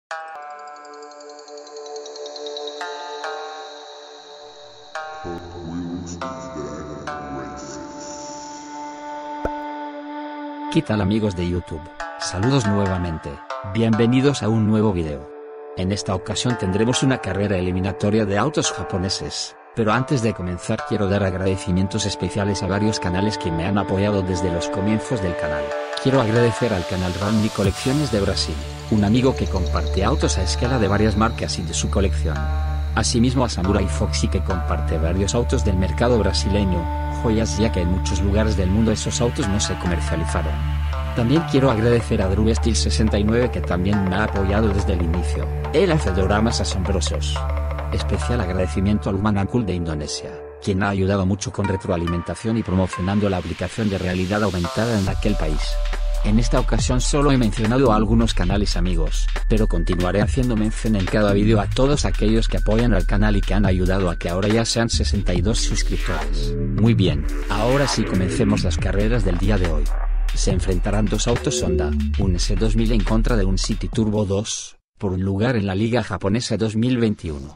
¿Qué tal amigos de YouTube? Saludos nuevamente, bienvenidos a un nuevo video. En esta ocasión tendremos una carrera eliminatoria de autos japoneses, pero antes de comenzar quiero dar agradecimientos especiales a varios canales que me han apoyado desde los comienzos del canal. Quiero agradecer al canal Rally Colecciones de Brasil, un amigo que comparte autos a escala de varias marcas y de su colección. Asimismo a Samurai Foxy que comparte varios autos del mercado brasileño, joyas ya que en muchos lugares del mundo esos autos no se comercializaron. También quiero agradecer a DrewSteel69 que también me ha apoyado desde el inicio. Él hace dioramas asombrosos. Especial agradecimiento al Humanacul de Indonesia, quien ha ayudado mucho con retroalimentación y promocionando la aplicación de realidad aumentada en aquel país. En esta ocasión solo he mencionado a algunos canales amigos, pero continuaré haciendo mención en cada vídeo a todos aquellos que apoyan al canal y que han ayudado a que ahora ya sean 62 suscriptores. Muy bien, ahora sí comencemos las carreras del día de hoy. Se enfrentarán dos autos Honda, un S2000 en contra de un City Turbo 2, por un lugar en la Liga Japonesa 2021.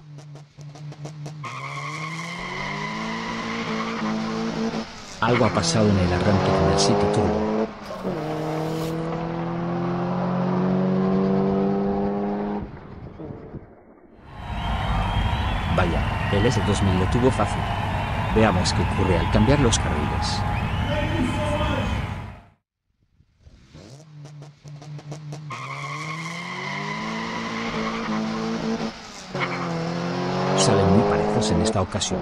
Algo ha pasado en el arranque con el City Turbo. Vaya, el S2000 lo tuvo fácil. Veamos qué ocurre al cambiar los carriles. Salen muy parejos en esta ocasión.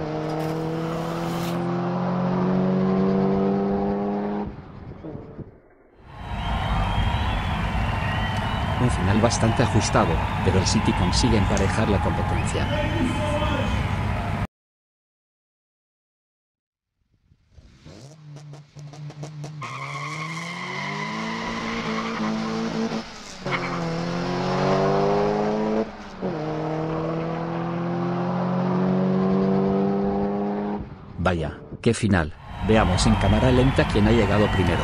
Un final bastante ajustado, pero el City consigue emparejar la competencia. Vaya, qué final. Veamos en cámara lenta quién ha llegado primero.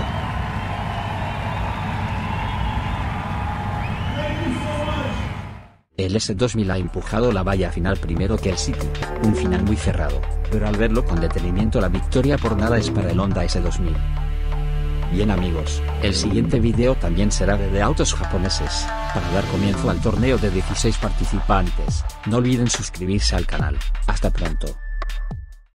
El S2000 ha empujado la valla final primero que el City, un final muy cerrado, pero al verlo con detenimiento la victoria por nada es para el Honda S2000. Bien amigos, el siguiente video también será de autos japoneses. Para dar comienzo al torneo de 16 participantes, no olviden suscribirse al canal. Hasta pronto.